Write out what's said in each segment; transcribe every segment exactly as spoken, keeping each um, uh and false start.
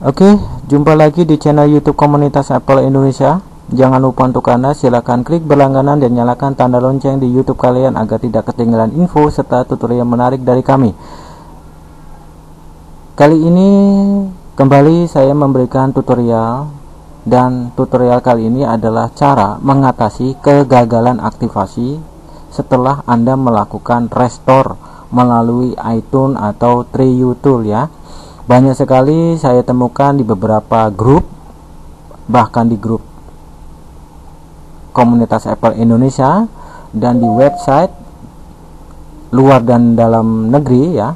Oke, jumpa lagi di channel YouTube komunitas Apple Indonesia. Jangan lupa untuk Anda silakan klik berlangganan dan nyalakan tanda lonceng di YouTube kalian agar tidak ketinggalan info serta tutorial menarik dari kami. Kali ini kembali saya memberikan tutorial, dan tutorial kali ini adalah cara mengatasi kegagalan aktivasi setelah Anda melakukan restore melalui iTunes atau TreeUtool ya. Banyak sekali saya temukan di beberapa grup, bahkan di grup komunitas Apple Indonesia dan di website luar dan dalam negeri ya.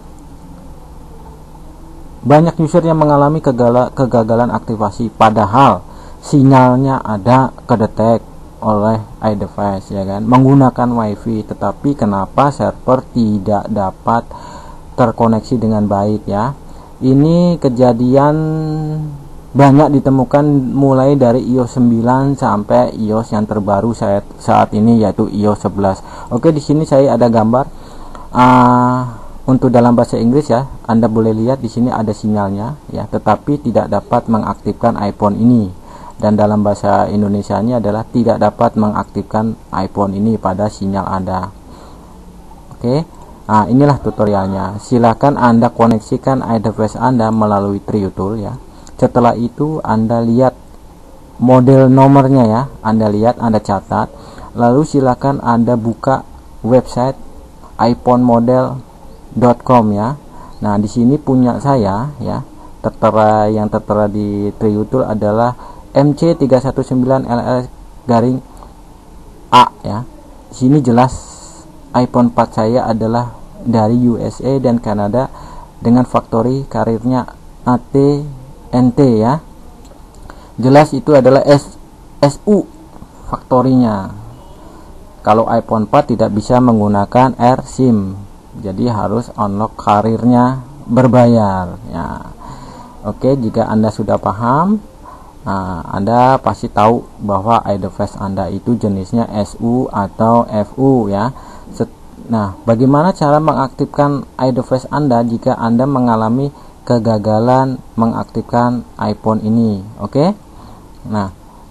Banyak user yang mengalami kegala, kegagalan aktivasi padahal sinyalnya ada kedetek oleh iDevice ya kan, menggunakan WiFi, tetapi kenapa server tidak dapat terkoneksi dengan baik ya. Ini kejadian banyak ditemukan mulai dari i O S sembilan sampai i O S yang terbaru saat saat ini yaitu i O S sebelas. Oke, di sini saya ada gambar uh, untuk dalam bahasa Inggris ya. Anda boleh lihat di sini ada sinyalnya ya, tetapi tidak dapat mengaktifkan iPhone ini. Dan dalam bahasa Indonesianya adalah tidak dapat mengaktifkan iPhone ini pada sinyal Anda. Oke. Nah, inilah tutorialnya. Silakan Anda koneksikan iDevice Anda melalui TreeUtool ya. Setelah itu Anda lihat model nomornya ya. Anda lihat, Anda catat. Lalu silakan Anda buka website iphone model dot com ya. Nah, di sini punya saya ya. Tertera yang tertera di TreeUtool adalah M C tiga satu sembilan L L garing A ya. Di sini jelas iPhone empat saya adalah dari U S A dan Kanada dengan factory karirnya A T N T ya. Jelas itu adalah S U factory-nya. Kalau iPhone empat tidak bisa menggunakan AirSIM, jadi harus unlock karirnya berbayar ya. Oke, jika Anda sudah paham, nah, Anda pasti tahu bahwa iDevice Anda itu jenisnya S U atau F U ya. Nah, bagaimana cara mengaktifkan iDevice Anda jika Anda mengalami kegagalan mengaktifkan iPhone ini? Oke. Nah,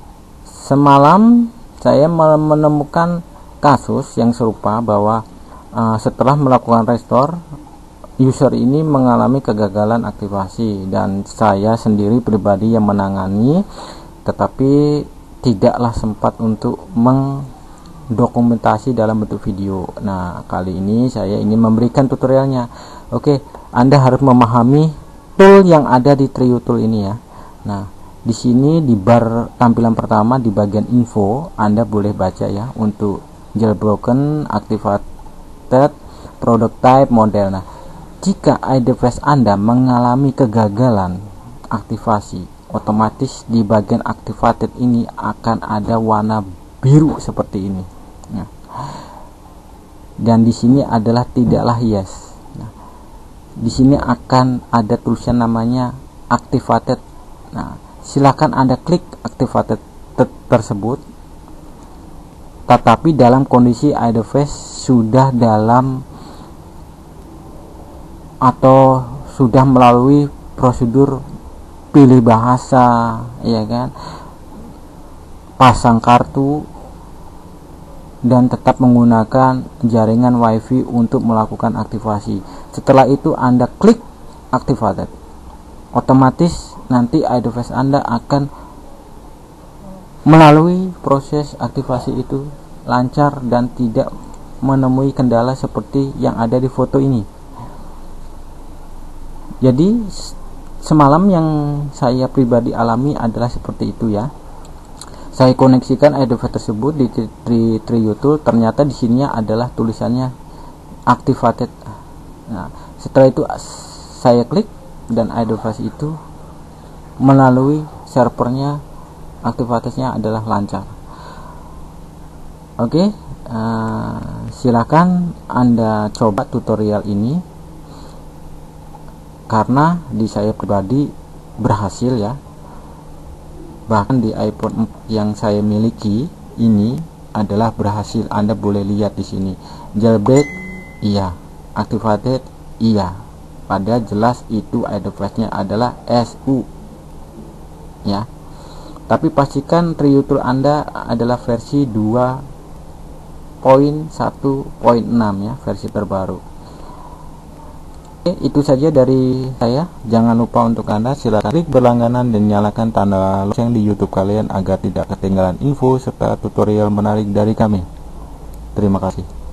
semalam saya menemukan kasus yang serupa bahwa uh, setelah melakukan restore, user ini mengalami kegagalan aktivasi dan saya sendiri pribadi yang menangani, tetapi tidaklah sempat untuk mendokumentasi dalam bentuk video. Nah, kali ini saya ingin memberikan tutorialnya. Oke, Anda harus memahami tool yang ada di TreeUtool ini ya. Nah, di sini di bar tampilan pertama di bagian info Anda boleh baca ya, untuk jailbroken, activated, product type, model. Nah, jika iDevice Anda mengalami kegagalan aktivasi, otomatis di bagian activated ini akan ada warna biru seperti ini. Nah, dan di sini adalah tidaklah yes. Nah, di sini akan ada tulisan namanya activated. Nah, silakan Anda klik activated tersebut. Tetapi dalam kondisi iDevice sudah dalam atau sudah melalui prosedur pilih bahasa ya kan, pasang kartu, dan tetap menggunakan jaringan WiFi untuk melakukan aktivasi. Setelah itu Anda klik activated, otomatis nanti iDevice Anda akan melalui proses aktivasi itu lancar dan tidak menemui kendala seperti yang ada di foto ini. Jadi semalam yang saya pribadi alami adalah seperti itu ya. Saya koneksikan iDevice tersebut di TreeUtool, ternyata di sininya adalah tulisannya activated. Nah, setelah itu saya klik dan iDevice itu melalui servernya, aktivitasnya adalah lancar. Oke, uh, silakan Anda coba tutorial ini, karena di saya pribadi berhasil ya. Bahkan di iPhone yang saya miliki ini adalah berhasil. Anda boleh lihat di sini jailbreak iya, activated iya, pada jelas itu iDevice-nya adalah S U ya. Tapi pastikan TreeUtil Anda adalah versi dua titik satu titik enam ya, versi terbaru. Oke, itu saja dari saya. Jangan lupa untuk Anda silakan klik berlangganan dan nyalakan tanda lonceng di YouTube kalian agar tidak ketinggalan info serta tutorial menarik dari kami. Terima kasih.